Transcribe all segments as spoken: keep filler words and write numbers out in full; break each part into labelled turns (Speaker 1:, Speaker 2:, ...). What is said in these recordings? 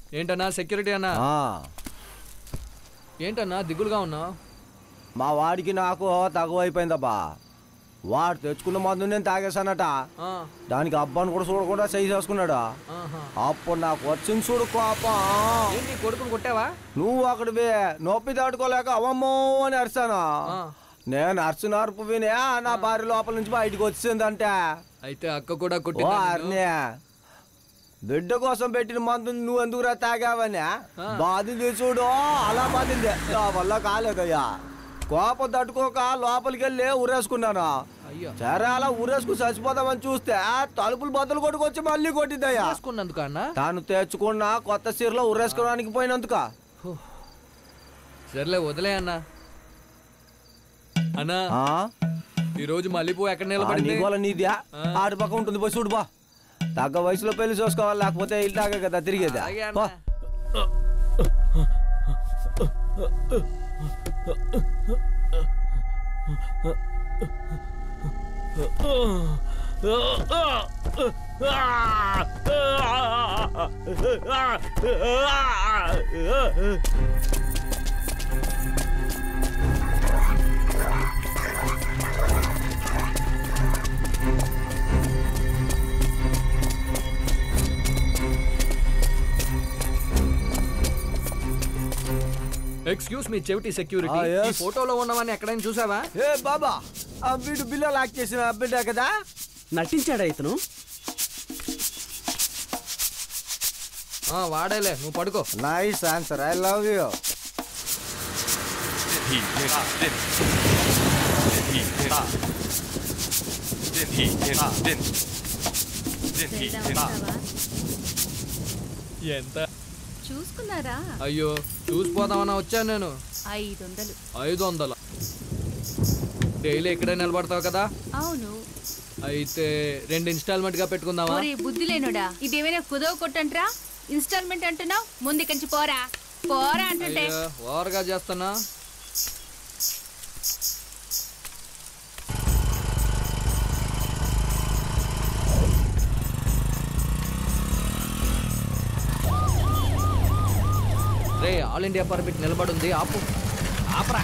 Speaker 1: ఏంటన్నా సెక్యూరిటీ అన్నా? ఏంటన్నా దిగులుగా ఉన్నా?
Speaker 2: మా వాడికి నాకు తగువైపోయిందబ్బా. వాడు తెచ్చుకున్న మందు నేను తాగేశానట. దానికి అబ్బాను కూడా చూడకుండా చేయి చేసుకున్నాడు. అప్పుడు నాకు వచ్చింది చూడు కోపం.
Speaker 1: కొడుకుని కొట్టావా?
Speaker 2: నువ్వు అక్కడివి నొప్పి దాటుకోలేక అవమ్మో అని అరిచాను. నేను అరిచిన అరుపు వినే నా భార్య లోపల నుంచి బయటకు వచ్చిందంటే
Speaker 1: అయితే అక్క కూడా కొట్టింది.
Speaker 2: బిడ్డ కోసం పెట్టిన మందు నువ్వు ఎందుకురా తాగావని బాధింది చూడు. అలా బాధింది. నా వల్ల కాలేదయ్యా. కోపం తట్టుకోక లోపలికి వెళ్ళి ఊరేసుకున్నాను. సరే అలా ఊరేసుకుని చచ్చిపోదామని చూస్తే తలుపులు బద్దలు కొట్టుకొచ్చి మళ్ళీ కొట్టిద్దయ్యా. తాను తెచ్చుకున్న కొత్త చీరలో ఊరేసుకోవడానికి పోయినందుక.
Speaker 1: సర్లే వదిలే అన్నా. అన్నా ఈ రోజు మళ్ళీపో ఎక్కడ నిలబడింది?
Speaker 2: నీదే ఆడి పక్క ఉంటుంది. పోయి చూడు బా. తగ్గ వయసులో పెళ్లి చూసుకోవాలి, లేకపోతే ఇల్లాగే కదా తిరిగేదా.
Speaker 1: ఎక్స్క్యూజ్ మీ చెవిటి సెక్యూరిటీ, ఈ ఫోటోలో ఉన్నవాన్ని ఎక్కడైనా చూసావా?
Speaker 2: ఏ బాబా, ఆ వీడు బిల్లు లాక్ చేసిన బిడ్డ కదా?
Speaker 3: నటించాడా ఇతను?
Speaker 1: వాడేలే, నువ్వు పడుకో.
Speaker 2: Nice answer, I love you.
Speaker 1: ఎంత
Speaker 4: చూసుకున్నారా?
Speaker 1: అయ్యో చూసిపోదామన్నా వచ్చాను నేను.
Speaker 4: ఐదు వందలు.
Speaker 1: ఐదు వందల డైలీ ఇక్కడే నిలబడతావు కదా?
Speaker 4: అవును.
Speaker 1: అయితే రెండు ఇన్స్టాల్మెంట్ గా పెట్టుకుందామా?
Speaker 4: బుద్ధి లేనుడా, ఇదేమైనా కుదవ కొట్టంట్రా? ఇన్స్టాల్మెంట్ అంటున్నావు, ముందు కంచి పోరా పోరా అంటుంటే
Speaker 1: ఓవర్గా చేస్తున్నా. రే, ఆల్ ఇండియా పర్మిట్ నిలబడుంది, ఆపు. ఆపరా.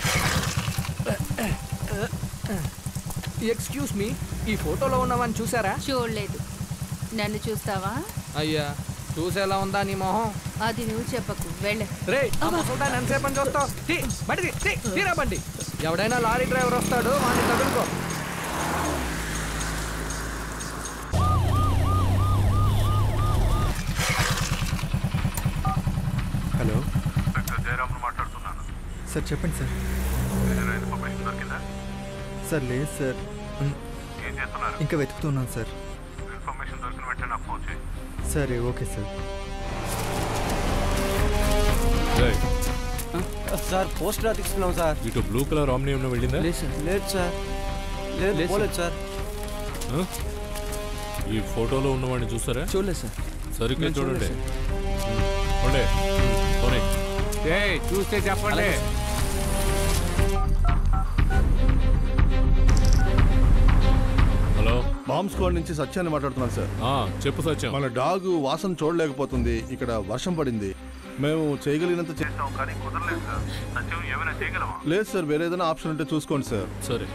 Speaker 1: ఎక్స్క్యూజ్ మీ, ఈ ఫోటోలో ఉన్నవాన్ని చూసారా?
Speaker 4: చూడలేదు. నన్ను చూస్తావా?
Speaker 1: అయ్యా, చూసేలా ఉందా నీ మొహం?
Speaker 4: అది నువ్వు చెప్పకు, వెళ్ళే.
Speaker 1: రే, ఎంతసేపు అని చూస్తావు? బండి తీరా బండి. ఎవడైనా లారీ డ్రైవర్ వస్తాడు, వాడిని తగులుకో.
Speaker 5: హలో
Speaker 6: జయరామ్ మాట్లాడుతున్నాను
Speaker 5: సార్. చెప్పండి సార్.
Speaker 6: ఇన్ఫర్మేషన్ దొరికిందా?
Speaker 5: సార్ లేదు సార్,
Speaker 6: ఏం చేస్తున్నారు?
Speaker 5: ఇంకా వెతుకుతున్నాను సార్.
Speaker 6: ఇన్ఫర్మేషన్ దొరికిన వెంటనే నాకు ఫోన్ చేయి.
Speaker 5: సరే, ఓకే సార్.
Speaker 2: సార్ పోస్టర్ అతికిస్తున్నాం సార్.
Speaker 7: ఇటు బ్లూ కలర్ ఆమ్ని ఏమైనా వెళ్ళిందా?
Speaker 2: లేదు సార్. లేదు పోలేదు సార్.
Speaker 7: ఈ ఫోటోలో ఉన్నవాడిని చూస్తారా?
Speaker 1: చూడలేదు సార్.
Speaker 7: సరిగ్గా చూడండి.
Speaker 8: చూస్తే చెప్పండి.
Speaker 7: హలో,
Speaker 6: బాంబ్ స్క్వాడ్ నుంచి సత్యాన్ని మాట్లాడుతున్నాను సార్.
Speaker 7: చెప్పు సత్యం.
Speaker 6: మన డాగ్ వాసన చూడలేకపోతుంది. ఇక్కడ వర్షం పడింది. మేము చేయగలిగినంత చేస్తాం, కానీ కుదరలేదు సార్. సత్యం ఏమైనా చేయగలమా? లేదు సార్, వేరే ఏదైనా ఆప్షన్ ఉంటే చూసుకోండి సార్.
Speaker 7: సరే.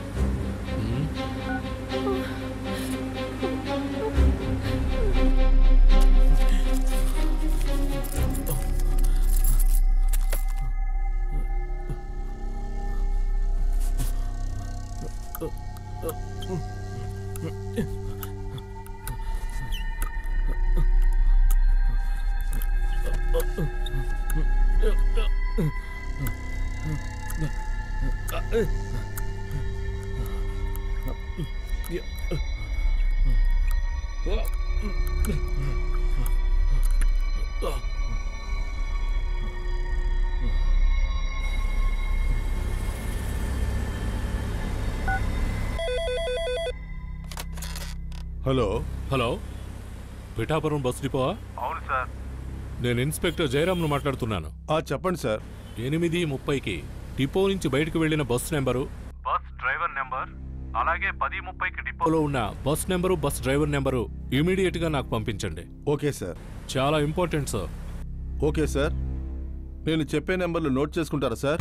Speaker 6: హలో
Speaker 7: హలో, పిఠాపురం బస్ డిపోవా?
Speaker 6: అవును సార్.
Speaker 7: నేను ఇన్స్పెక్టర్ జయరామ్ను మాట్లాడుతున్నాను.
Speaker 6: చెప్పండి సార్.
Speaker 7: ఎనిమిది ముప్పైకి డిపో నుంచి బయటకు వెళ్లిన bus number,
Speaker 6: bus driver number, అలాగే పది ముప్పైకి
Speaker 7: డిపోలో ఉన్న bus number, bus driver number immediate గా నాకు పంపించండి.
Speaker 6: Okay sir.
Speaker 7: చాలా ఇంపార్టెంట్ సార్.
Speaker 6: ఓకే సార్, నేను చెప్పే నెంబర్లు నోట్ చేసుకుంటారా sir?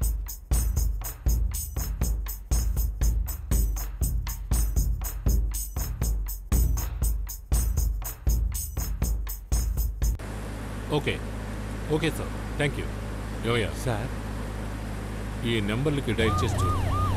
Speaker 7: Okay okay sir, thank you. యోయా
Speaker 8: సార్
Speaker 7: ఈ నెంబర్లకి డైల్ చేసి చూడు.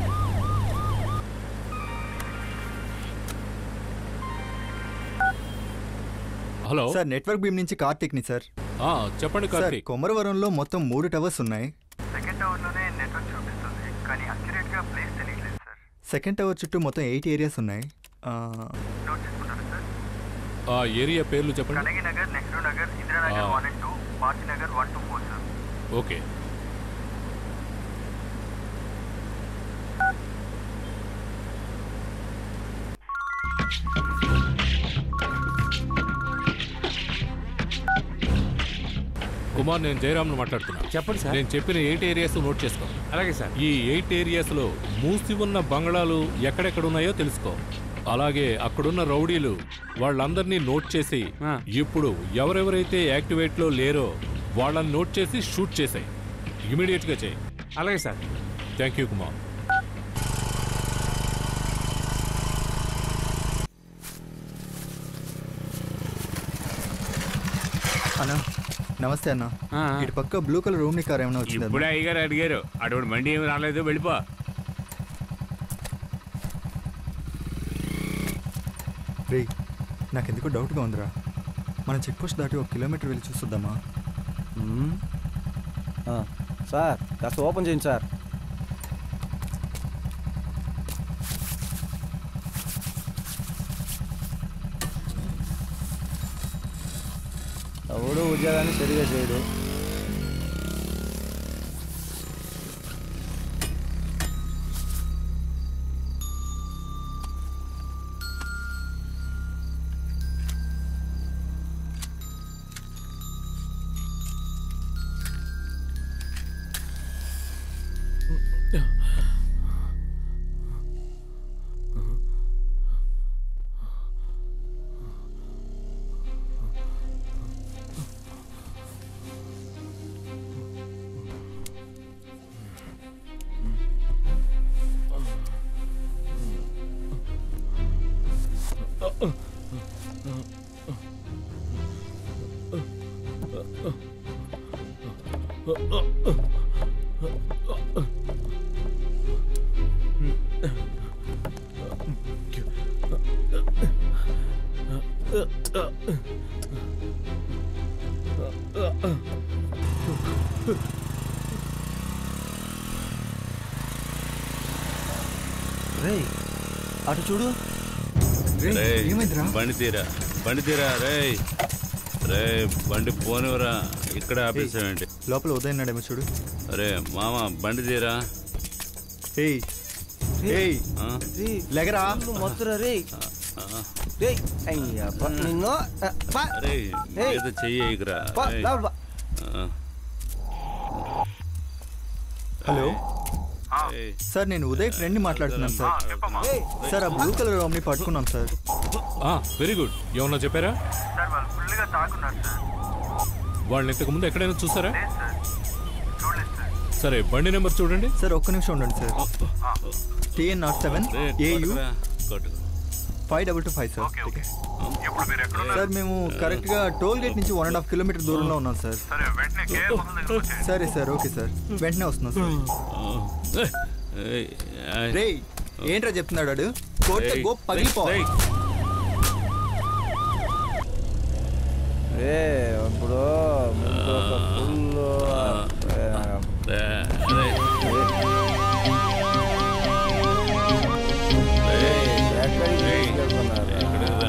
Speaker 7: హలో
Speaker 5: సార్ నెట్వర్క్ బీమ్ నుంచి కార్తిక్ని సార్.
Speaker 7: ఆ, చెప్పండి
Speaker 5: సార్
Speaker 7: కార్తీక్.
Speaker 5: కొమరవరంలో మొత్తం మూడు టవర్స్ ఉన్నాయి.
Speaker 3: సెకండ్ టవర్లోనే నెట్వర్క్ చూపిస్తుంది, కానీ అక్యురేట్గా ప్లేస్ తెలియట్లేదు సార్.
Speaker 5: సెకండ్ టవర్ చుట్టూ మొత్తం ఎయిట్ ఏరియాస్ ఉన్నాయి. ఆ,
Speaker 3: నోట్ చేసుకుంటారా సార్?
Speaker 7: ఆ ఏరియా పేర్లు చెప్పండి.
Speaker 3: Kanagi Nagar, Nehru Nagar, Indiranagar one and two, party Nagar one two four sir.
Speaker 7: Okay. Kumar, నేను జయరామ్ను మాట్లాడుతున్నా.
Speaker 8: చెప్పండి సార్.
Speaker 7: నేను చెప్పిన ఎయిట్ ఏరియాస్ నోట్ చేసుకో.
Speaker 8: అలాగే సార్.
Speaker 7: ఈ ఎయిట్ ఏరియాస్లో మూసి ఉన్న బంగళాలు ఎక్కడెక్కడ ఉన్నాయో తెలుసుకో. అలాగే అక్కడున్న రౌడీలు వాళ్ళందరినీ నోట్ చేసి
Speaker 8: ఆ.
Speaker 7: ఇప్పుడు ఎవరెవరైతే యాక్టివేట్లో లేరో వాళ్ళని నోట్ చేసి షూట్ చేసాయి. ఇమీడియట్గా చేయి.
Speaker 8: అలాగే సార్.
Speaker 7: Thank you Kumar.
Speaker 5: అన్నా నమస్తే అన్న.
Speaker 8: ఆ, ఆ.
Speaker 5: ఇటు పక్క బ్లూ కలర్ రూమ్ ని కార్ ఏమైనా వచ్చిందా?
Speaker 8: ఇప్పుడే అయ్యగారు అడిగారు, అటువంటి బండి ఏమి రాలేదు, వెళ్ళిపో.
Speaker 5: రే నాకెందుకో డౌట్గా ఉందిరా. మనం చెక్ పోస్ట్ దాటి ఒక కిలోమీటర్ వెళ్ళి చూస్తుందామా?
Speaker 2: ఆ, సార్ కాస్త ఓపెన్ చేయండి సార్. ఎవడు ఉద్యోగాన్ని సరిగా చేయడు. రే అటు చూడు.
Speaker 5: రేయ్, ఏమైందిరా?
Speaker 9: బండి తీరా బండి తీరా రే రే బండి పోనివరా, ఇక్కడ ఆపేసావేంటి?
Speaker 5: లోపల ఉదయం నాడేమో చూడు.
Speaker 9: అరే మామ బండి తీరా.
Speaker 5: ఏయ్ ఏయ్
Speaker 9: ఆ?
Speaker 5: లేగరా.
Speaker 2: మొత్తరా రే
Speaker 9: ఆ.
Speaker 2: రే అయ్యా బా, నిన్ను ఆ, బా.
Speaker 9: అరే
Speaker 2: ఏయ్.
Speaker 9: ఏదో చెయ్యి ఇక్కడ.
Speaker 2: బా, లా, బా.
Speaker 5: హలో సార్, నేను ఉదయ్ ఫ్రెండ్ని మాట్లాడుతున్నాను సార్.
Speaker 2: ఏయ్,
Speaker 5: సార్ ఆ బ్లూ కలర్ రూమ్ని పట్టుకున్నాం సార్.
Speaker 7: Very good. ఏమన్నా చెప్పారా?
Speaker 3: సార్ వాళ్ళు ఫుల్గా తాకున్నారు సార్.
Speaker 7: వాళ్ళని ఇంతకు ముందు ఎక్కడైనా చూసారా?
Speaker 3: లేదు సార్, చూడలేదు సార్.
Speaker 7: సరే, బండి నెంబర్ చూడండి.
Speaker 5: సార్ ఒక్క నిమిషం ఉండండి sir. TN nought seven AU five double two five sir.
Speaker 3: Okay, ఇప్పుడు మీరు ఎక్కడ ఉన్నారు?
Speaker 5: సార్ మేము కరెక్ట్గా టోల్ గేట్ నుంచి వన్ అండ్ హాఫ్ కిలోమీటర్ దూరంలో ఉన్నాం సార్.
Speaker 3: సరే, వెంటనే కేర్ హోటల్ దగ్గర వచ్చేయండి.
Speaker 5: సరే సార్, ఓకే సార్, వెంటనే వస్తున్నాం సార్. రే ఏంట్రా చెప్తున్నాడు వాడు? Court go పగిలిపో.
Speaker 2: రే ఇప్పుడు ముందు ఒక ఫుల్ ఎక్కడికి తీసుకెళ్తున్నారు?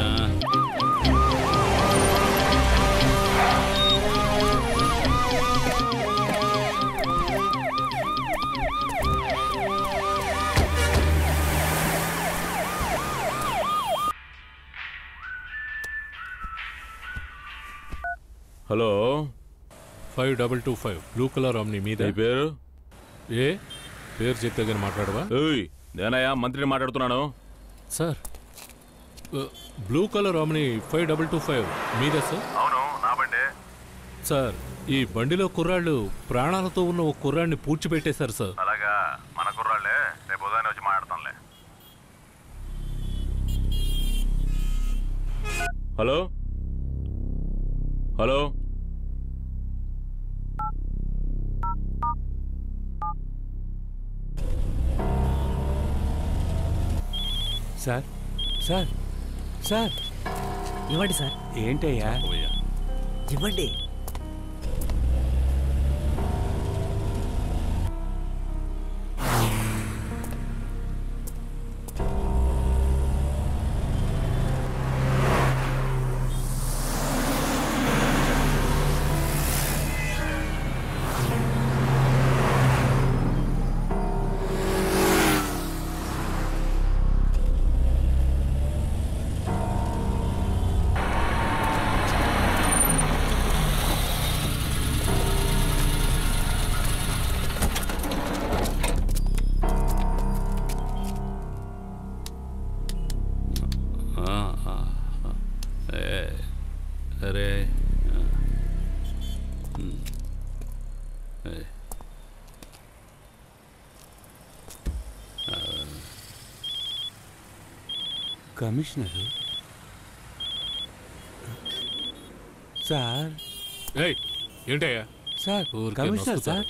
Speaker 9: Hello,
Speaker 7: five double two five blue colour omni మీద.
Speaker 9: నీ పేరు?
Speaker 7: ఏ పేరు చెప్తే కానీ మాట్లాడవా?
Speaker 9: ఏయ్ నేనయ్యా, మంత్రిని మాట్లాడుతున్నాను.
Speaker 7: Sir, blue colour omni five double two five మీద సార్.
Speaker 3: అవును, నా బండే.
Speaker 7: సార్ ఈ బండిలో కుర్రాళ్ళు ప్రాణాలతో ఉన్న ఒక కుర్రాడిని పూడ్చిపెట్టేశారు సార్.
Speaker 10: అలాగా మన కుర్రాళ్ళే, రేపు ఉదయం వచ్చి మాట్లాడతాంలే.
Speaker 9: Hello hello
Speaker 8: sir sir sir
Speaker 11: ఇవ్వండి సార్.
Speaker 8: ఏంటయ్యా?
Speaker 11: ఇవ్వండి.
Speaker 9: అరే
Speaker 8: కమిషనరు సార్.
Speaker 7: ఏయ్ ఏంటయ్యా
Speaker 8: sir commissioner sir.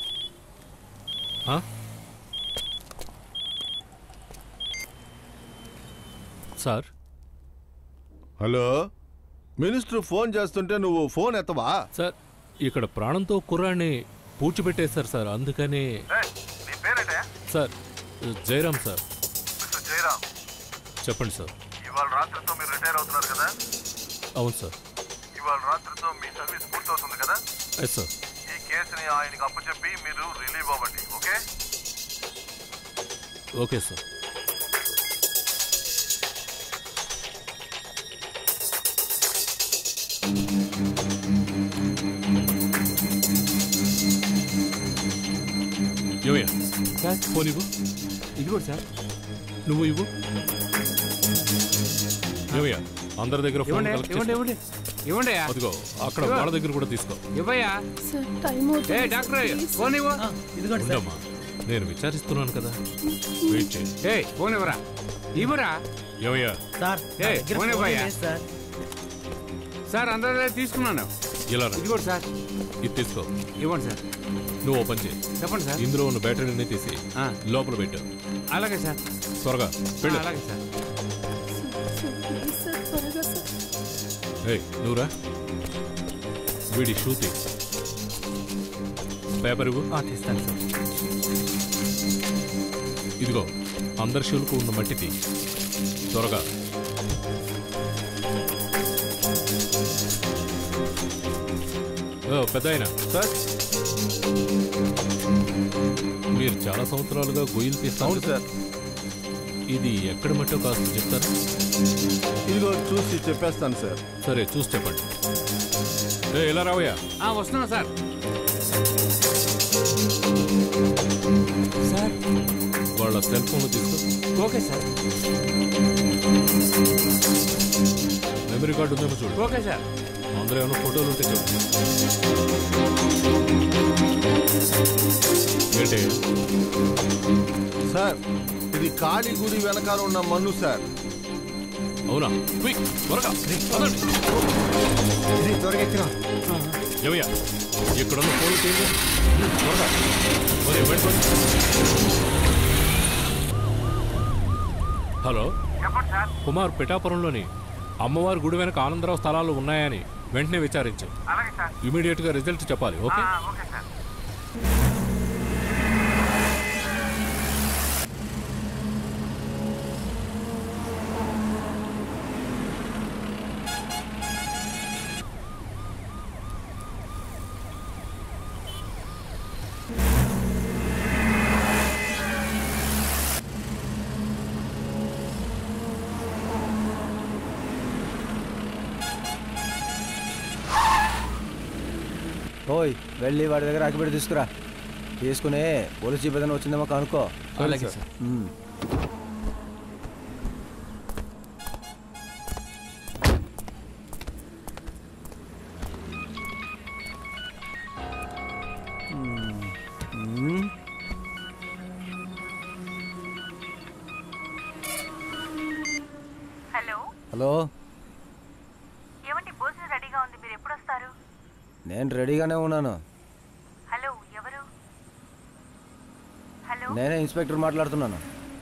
Speaker 7: Sir
Speaker 6: hello, minister phone చేస్తుంటే నువ్వు ఫోన్ ఎత్తవా?
Speaker 7: సార్ ఇక్కడ ప్రాణంతో కుర్రాన్ని పూడ్చిపెట్టేశారు సార్, అందుకని.
Speaker 10: నీ పేరేంటే?
Speaker 7: Sir Jayaram sir.
Speaker 10: Mister Jayaram,
Speaker 7: చెప్పండి సార్.
Speaker 10: ఇవాళ రాత్రితో మీరు రిటైర్ అవుతున్నారు కదా?
Speaker 7: అవును సార్.
Speaker 10: ఇవాళ రాత్రితో మీ సర్వీస్ పూర్తవుతుంది కదా?
Speaker 7: Yes sir.
Speaker 10: ఈ కేసుని ఆయనకి అప్పచెప్పి మీరు రిలీవ్ అవ్వండి. Okay
Speaker 7: okay sir. ఏమయ్యా
Speaker 8: సార్
Speaker 7: ఫోన్ ఇవ్వు.
Speaker 8: ఇదిగో సార్.
Speaker 7: నువ్వు ఇవ్వు. ఏమయ్యా అందరి దగ్గర ఫోన్
Speaker 8: ఇవ్వండి
Speaker 7: కలెక్ట్
Speaker 8: ఇవ్వండి
Speaker 7: చేసుకో.
Speaker 8: ఇవ్వండి ఇవ్వండి.
Speaker 7: అదిగో అక్కడ వాళ్ళ దగ్గర కూడా తీసుకో.
Speaker 8: ఇవ్వయ్యా. ఏ డాక్టర్ ఫోన్ ఇవ్వు.
Speaker 7: ఉండమ్మా, నేను విచారిస్తున్నాను కదా, వెయిట్ చేయి.
Speaker 8: ఏ ఫోన్ ఇవ్వరా, ఇవ్వరా.
Speaker 7: ఏమయ్యా
Speaker 11: సార్
Speaker 8: ఏ ఫోన్ ఇవ్వయ్యా. సార్ అందరి దగ్గర తీసుకున్నాను.
Speaker 7: ఇలా రా.
Speaker 8: ఇదిగోండి సార్.
Speaker 7: ఇది తీసుకో.
Speaker 8: ఇవ్వండి సార్.
Speaker 7: నువ్వు ఓపెన్ చేయి.
Speaker 8: చెప్పండి సార్.
Speaker 7: ఇందులో ఉన్న బ్యాటరీని తీసి లోపల పెట్టు.
Speaker 8: అలాగే సార్.
Speaker 7: త్వరగా వెళ్ళు.
Speaker 8: అలాగే సార్.
Speaker 7: ఏయ్ నువ్వురా, వీడి షూ తీ. పేపర్ ఇవ్వు.
Speaker 11: తీస్తాను సార్.
Speaker 7: ఇదిగో అందరి షూలకు ఉన్న మట్టి తీ త్వరగా. పెద్ద ఆయన
Speaker 6: సార్,
Speaker 7: మీరు చాలా సంవత్సరాలుగా గొయ్యలు తీస్తాను
Speaker 6: సార్.
Speaker 7: ఇది ఎక్కడ మట్టో కాస్త చెప్తారా?
Speaker 6: ఇదిగో చూసి చెప్పేస్తాను సార్.
Speaker 7: సరే చూసి చెప్పండి. ఏ ఇలా రావయ్యా.
Speaker 8: వస్తున్నా సార్. సార్
Speaker 7: వాళ్ళ సెల్ ఫోన్లు తీసుకో.
Speaker 8: Okay sir.
Speaker 7: మెమరీ కార్డు ఉందేమో చూడు.
Speaker 8: Okay sir.
Speaker 7: అందరూ ఏమైనా ఫోటోలు ఉంటే చెప్పు. ఏంటి
Speaker 6: సార్, ఇది కాళీ గుడి వెనకాల ఉన్న మన్ను సార్.
Speaker 7: అవునా? క్విక్ త్వరగా
Speaker 5: త్వరగా
Speaker 7: ఏమయ్యా ఇక్కడున్న ఫోన్లు తీయండి త్వరగా. మరి ఇవ్వండి. హలో కుమార్, పిఠాపురంలోని అమ్మవారి గుడి వెనక ఆనందరావు స్థలాలు ఉన్నాయని వెంటనే విచారించు. ఇమీడియట్ గా రిజల్ట్ చెప్పాలి. ఓకే
Speaker 2: ఓయ్ వెళ్ళి వాడి దగ్గర అగ్గిపెట్టి తీసుకురా. తీసుకుని పోలీస్ జీప్ ఏదైనా వచ్చిందేమో కనుక్కో.
Speaker 8: అలాగే సార్.
Speaker 2: హలో
Speaker 12: ఏమండి భోజనం రెడీగా ఉంది, మీరు ఎప్పుడు వస్తారు?
Speaker 2: నేను రెడీగానే ఉన్నాను.
Speaker 12: హలో ఎవరు? హలో
Speaker 2: నేనే ఇన్స్పెక్టర్ మాట్లాడుతున్నాను.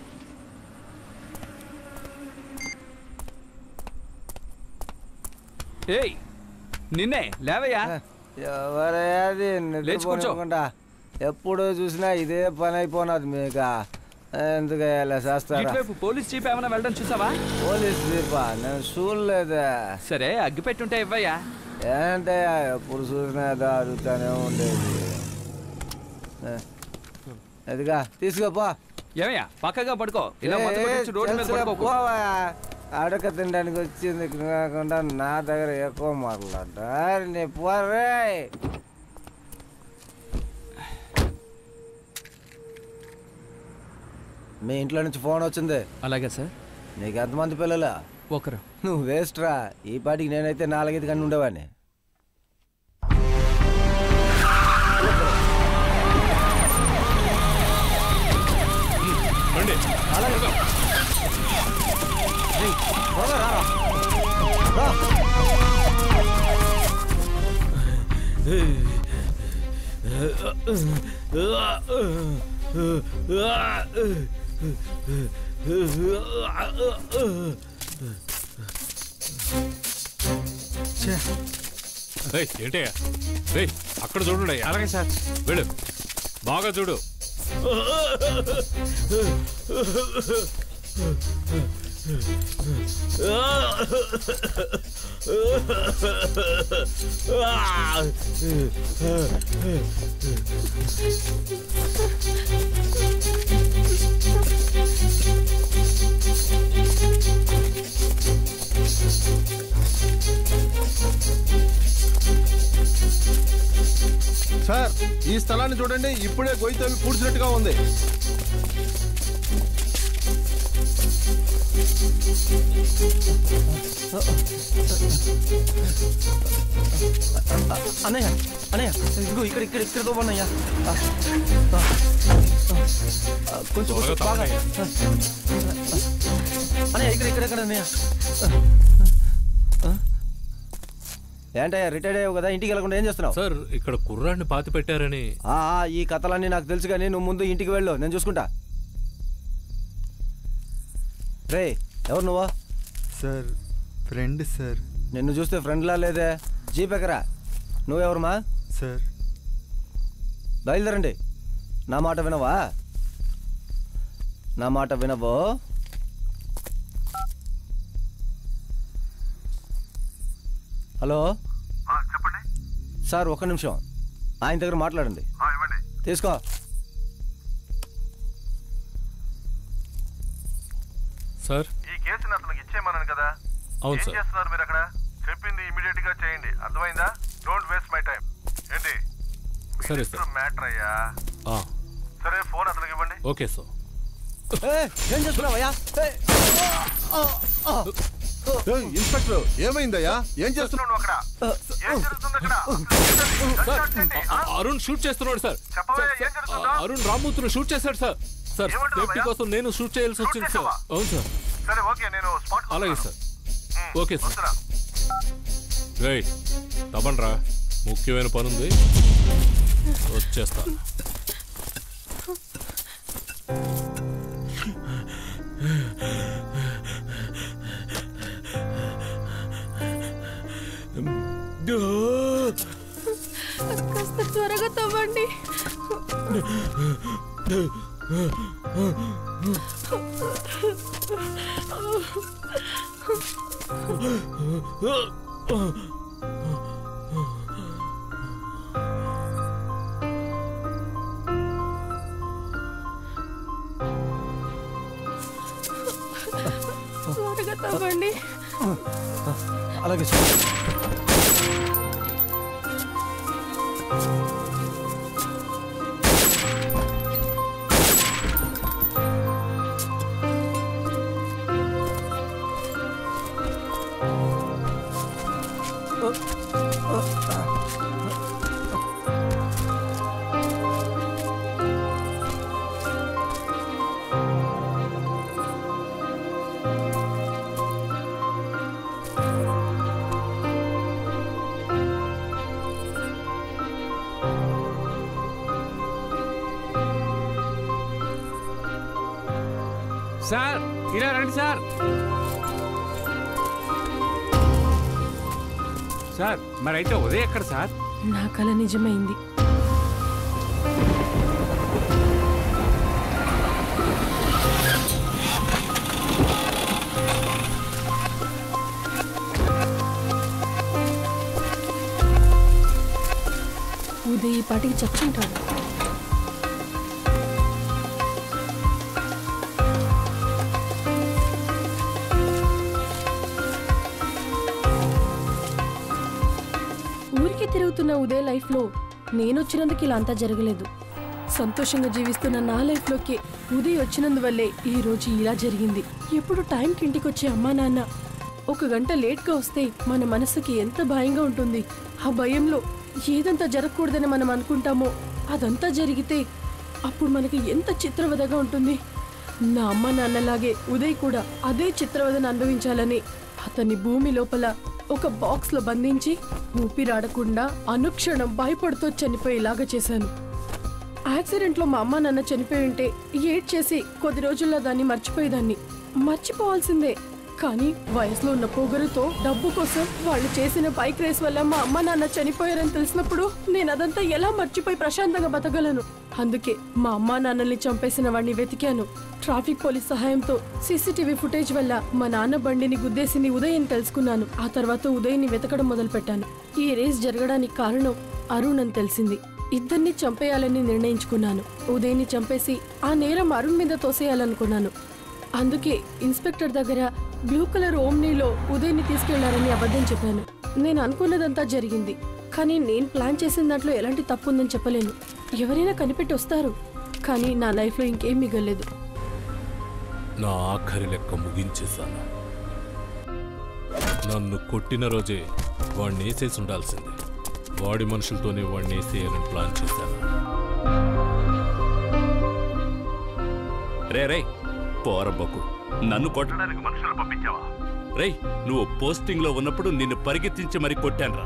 Speaker 1: ఏయ్ నిన్నే లేవయ్యా.
Speaker 2: ఎవరయ్యాది నిద్రపోకుండా ఎప్పుడు చూసినా ఇదే పని అయిపోయినది మీకు. ఎందుకు ఇలా చేస్తారా?
Speaker 1: ఇటువైపు పోలీస్ జీప్ ఏమైనా వెళ్ళడం చూసావా?
Speaker 2: పోలీస్ జీపా? నేను చూడలేదా.
Speaker 1: సరే అగ్గి పెట్టుంటే ఇవ్వయ్యా.
Speaker 2: ఏంటయ్యా ఎప్పుడు చూసినా ఏదో అడుగుతానే ఉండేది. అదిగా తీసుకోపో.
Speaker 1: ఏమయ్యా పక్కగా పడుకో. ఇలా రోడ్డు మీద పడుకో.
Speaker 2: అడక తినడానికి వచ్చింది కాకుండా నా దగ్గర ఎక్కువ మాట్లాడతారు. నీ పోరే. మీ ఇంట్లో నుంచి ఫోన్ వచ్చింది.
Speaker 1: అలాగే సార్.
Speaker 2: నీకు ఎంతమంది పిల్లలు?
Speaker 1: ఒకరు.
Speaker 2: నువ్వు వేస్ట్ రా. ఈ పాటికి నేనైతే నాలుగైదు కన్నా ఉండేవాడిని.
Speaker 7: ఏంటయ్యా? అక్కడ చూడండి. అలాగే సార్. వెళ్ళు, బాగా చూడు.
Speaker 6: సార్ ఈ స్థలాన్ని చూడండి. ఇప్పుడే గొయ్యి తవ్వి పూడ్చినట్టుగా ఉంది.
Speaker 2: అన్నయ్య అన్నయ్య ఇదిగో ఇక్కడ ఇక్కడ ఇక్కడ తోపన్నయ్యా. కొంచెం కొంచెం బాగా అన్నయ్య ఇక్కడ ఇక్కడ ఎక్కడ అన్నయ్య. ఏంటయ్యా రిటైర్డ్ అయ్యావు కదా, ఇంటికి వెళ్ళకుండా ఏం చేస్తున్నావు?
Speaker 7: సార్ ఇక్కడ కుర్రాడిని పాతి పెట్టారని.
Speaker 2: ఈ కథలన్నీ నాకు తెలుసు కానీ నువ్వు ముందు ఇంటికి వెళ్ళు, నేను చూసుకుంటా. రే ఎవరు నువ్వా?
Speaker 5: Sir friend sir.
Speaker 2: నిన్ను చూస్తే ఫ్రెండ్లా లేదే. జీప్ ఎక్కరా. నువ్వెవరుమా?
Speaker 5: సార్
Speaker 2: బయలుదేరండి. నా మాట వినవా? నా మాట వినవో? హలో
Speaker 10: చెప్పండి
Speaker 2: సార్. ఒక్క నిమిషం ఆయన దగ్గర మాట్లాడండి. తీసుకో.
Speaker 7: సార్
Speaker 10: ఈ కేసుని అతనికి ఇచ్చేయమన్నాను కదా.
Speaker 7: అవును
Speaker 10: ఏం
Speaker 7: సార్.
Speaker 10: చేస్తున్నారు మీరు అక్కడ? చెప్పింది ఇమీడియట్ గా చేయండి, అర్థమైందా? Don't waste my time. ఏంటి
Speaker 7: సరే సార్.
Speaker 10: మ్యాటర్ అయ్యా. సరే ఫోన్ అతనికి ఇవ్వండి.
Speaker 7: Okay sir.
Speaker 2: ఏం చేస్తున్నావయ్యా?
Speaker 6: ఇన్స్పెక్టర్ ఏమైందయ్యా? ఏం చేస్తున్నావు అక్కడ?
Speaker 10: ఏం జరుగుతుంది అక్కడ?
Speaker 7: అరుణ్ షూట్ చేస్తున్నాడు సార్. అరుణ్ రామ్మూర్తిని షూట్ చేశాడు సార్. సార్ సేఫ్టీ కోసం నేను షూట్ చేయాల్సి వచ్చింది సార్. అవును సార్.
Speaker 10: సరే ఓకే, నేను స్పాట్.
Speaker 7: అలాగే సార్. Okay sir. రేయ్ తప్పండ్రా, ముఖ్యమైన పని ఉంది, వచ్చేస్తా.
Speaker 4: కాస్త త్వరగా తవ్వండి. త్వరగా తవ్వండి.
Speaker 2: అలాగే సార్.
Speaker 8: సార్ ఇలా రండి సార్. సార్ మరైతే ఉదయ్ ఎక్కడ సార్?
Speaker 13: నా కల నిజమైంది. ఉదయ్ ఈ పాటికి చచ్చుంటాడు. ఊరికి తిరుగుతున్న ఉదయ్ లైఫ్లో నేను వచ్చినందుకు ఇలా అంతా జరగలేదు. సంతోషంగా జీవిస్తున్న నా లైఫ్లోకి ఉదయ్ వచ్చినందువల్లే ఈ రోజు ఇలా జరిగింది. ఎప్పుడు టైంకి ఇంటికి వచ్చే అమ్మా నాన్న ఒక గంట లేట్గా వస్తే మన మనసుకి ఎంత భయంగా ఉంటుంది. ఆ భయంలో ఏదంతా జరగకూడదని మనం అనుకుంటామో అదంతా జరిగితే అప్పుడు మనకి ఎంత చిత్రవదగా ఉంటుంది. నా అమ్మ నాన్నలాగే ఉదయ్ కూడా అదే చిత్రవదను అనుభవించాలని అతన్ని భూమి లోపల ఒక బాక్స్లో బంధించి ఊపిరాడకుండా అనుక్షణం భయపడుతూ చనిపోయేలాగా చేశాను. యాక్సిడెంట్లో మా అమ్మ నాన్న చనిపోయి ఉంటే ఏడ్ చేసి కొద్ది రోజుల్లో దాన్ని మర్చిపోయేదాన్ని. మర్చిపోవాల్సిందే, కానీ వయసులో ఉన్న పొగరుతో డబ్బు కోసం వాళ్ళు చేసిన బైక్ రేస్ వల్ల మా అమ్మ నాన్న చనిపోయారని తెలిసినప్పుడు నేను అదంతా ఎలా మర్చిపోయి ప్రశాంతంగా బతకగలను? అందుకే మా అమ్మా నాన్నల్ని చంపేసిన వాడిని వెతికాను. ట్రాఫిక్ పోలీస్ సహాయంతో సీసీటీవీ ఫుటేజ్ వల్ల మా నాన్న బండిని గుద్దేసింది ఉదయ్ అని తెలుసుకున్నాను. ఆ తర్వాత ఉదయ్ని వెతకడం మొదలుపెట్టాను. ఈ రేస్ జరగడానికి కారణం అరుణ్ అని తెలిసింది. ఇద్దరిని చంపేయాలని నిర్ణయించుకున్నాను. ఉదయ్ని చంపేసి ఆ నేరం అరుణ్ మీద తోసేయాలనుకున్నాను. అందుకే ఇన్స్పెక్టర్ దగ్గర బ్లూ కలర్ ఓమ్నీలో ఉదయ్ని తీసుకెళ్లారని అబద్ధం చెప్పాను. నేను అనుకున్నదంతా జరిగింది, కానీ నేను ప్లాన్ చేసిన దాంట్లో ఎలాంటి తప్పు ఉందని చెప్పలేను. ఎవరైనా కనిపెట్టి వస్తారు, కానీ నా లైఫ్లో ఇంకేం మిగలేదు.
Speaker 7: నా ఆఖరి లెక్క ముగించేశాను. నన్ను కొట్టిన రోజే వాడిని వేసేసి ఉండాల్సిందే. వాడి మనుషులతోనే వాడిని వేసేయాలని ప్లాన్ చేశాను.
Speaker 9: రే రే పోరబ్బకు, నన్ను కొట్టడానికి మనుషులు పంపించావా? రే, నువ్వు పోస్టింగ్ లో ఉన్నప్పుడు నిన్ను పరిగెత్తించి మరి కొట్టానురా.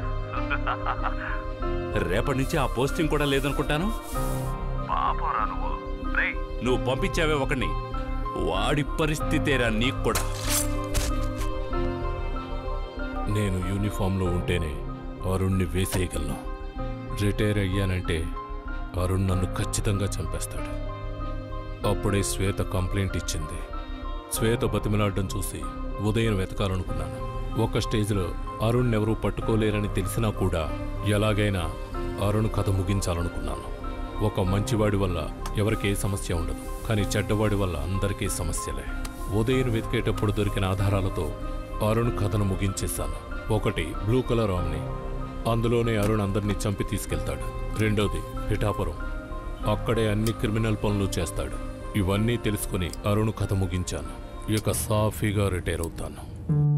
Speaker 9: రేపటి నుంచి ఆ పోస్టింగ్ కూడా లేదనుకుంటాను. పాపరా నువ్వు. రే, నువ్వు పంపించావే ఒకడిని, వాడి పరిస్థితేరా నీకు కూడా.
Speaker 7: నేను యూనిఫామ్లో ఉంటేనే అరుణ్ని వేసేయగలను. రిటైర్ అయ్యానంటే అరుణ్ నన్ను ఖచ్చితంగా చంపేస్తాడు. అప్పుడే శ్వేత కంప్లైంట్ ఇచ్చింది. శ్వేత బతిమలాడడం చూసి ఉదయం వెతకాలనుకున్నాను. ఒక స్టేజ్లో అరుణ్ ఎవరూ పట్టుకోలేరని తెలిసినా కూడా ఎలాగైనా అరుణ్ కథ ముగించాలనుకున్నాను. ఒక మంచివాడి వల్ల ఎవరికి ఏ సమస్య ఉండదు, కానీ చెడ్డవాడి వల్ల అందరికీ సమస్యలే. ఉదయం వెతికేటప్పుడు దొరికిన ఆధారాలతో అరుణ్ కథను ముగించేశాను. ఒకటి బ్లూ కలర్ ఆమ్ని, అందులోనే అరుణ్ అందరినీ చంపి తీసుకెళ్తాడు. రెండోది పిఠాపురం, అక్కడే అన్ని క్రిమినల్ పనులు చేస్తాడు. ఇవన్నీ తెలుసుకుని అరుణ్ కథ ముగించాను. ఇక సాఫీగా రిటైర్ అవుతాను.